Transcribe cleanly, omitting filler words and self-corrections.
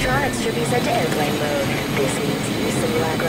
electronics should be set to airplane mode. This means use of black